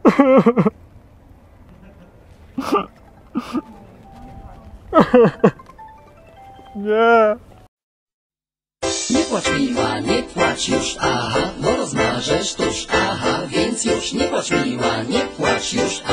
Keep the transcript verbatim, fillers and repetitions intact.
Nie. Nie płacz miła, nie płacz już, aha, bo rozmarzesz tuż, aha, więc już nie płacz miła, nie płacz już,